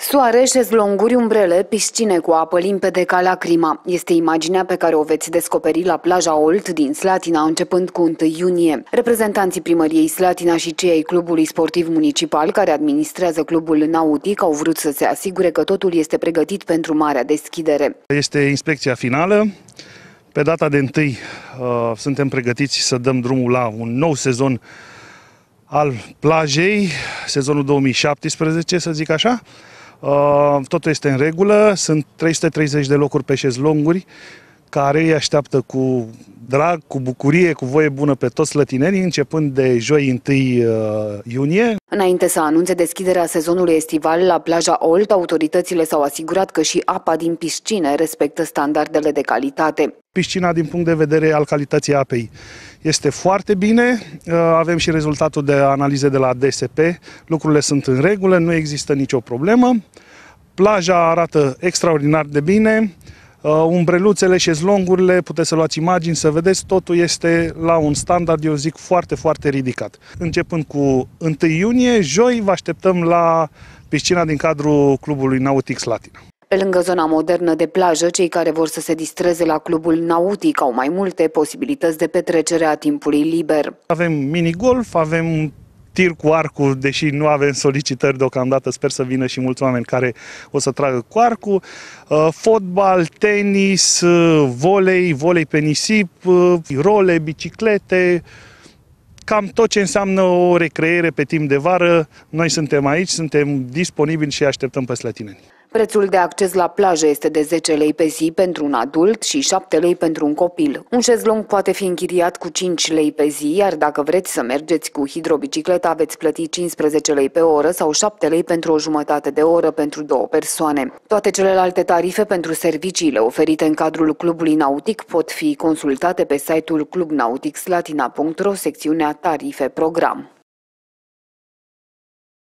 Soare, șezlonguri, umbrele, piscine cu apă limpede ca lacrima. Este imaginea pe care o veți descoperi la plaja Olt din Slatina începând cu 1 iunie. Reprezentanții primăriei Slatina și cei ai clubului sportiv municipal care administrează clubul nautic au vrut să se asigure că totul este pregătit pentru marea deschidere. Este inspecția finală. Pe data de 1 suntem pregătiți să dăm drumul la un nou sezon al plajei, sezonul 2017, să zic așa. Totul este în regulă, sunt 330 de locuri pe șezlonguri care îi așteaptă cu drag, cu bucurie, cu voie bună pe toți slătinerii, începând de joi 1 iunie. Înainte să anunțe deschiderea sezonului estival la plaja Olt, autoritățile s-au asigurat că și apa din piscine respectă standardele de calitate. Piscina, din punct de vedere al calității apei, este foarte bine. Avem și rezultatul de analize de la DSP. Lucrurile sunt în regulă, nu există nicio problemă. Plaja arată extraordinar de bine. Umbreluțele, șezlongurile, puteți să luați imagini, să vedeți, totul este la un standard, eu zic, foarte, foarte ridicat. Începând cu 1 iunie, joi, vă așteptăm la piscina din cadrul clubului nautic Slatina. Pe lângă zona modernă de plajă, cei care vor să se distreze la clubul nautic au mai multe posibilități de petrecere a timpului liber. Avem minigolf, avem tir cu arcul, deși nu avem solicitări deocamdată, sper să vină și mulți oameni care o să tragă cu arcul, fotbal, tenis, volei pe nisip, role, biciclete, cam tot ce înseamnă o recreere pe timp de vară. Noi suntem aici, suntem disponibili și așteptăm pe slătineni. Prețul de acces la plajă este de 10 lei pe zi pentru un adult și 7 lei pentru un copil. Un șezlong poate fi închiriat cu 5 lei pe zi, iar dacă vreți să mergeți cu hidrobicicleta, veți plăti 15 lei pe oră sau 7 lei pentru o jumătate de oră pentru 2 persoane. Toate celelalte tarife pentru serviciile oferite în cadrul clubului nautic pot fi consultate pe site-ul clubnauticslatina.ro, secțiunea Tarife Program.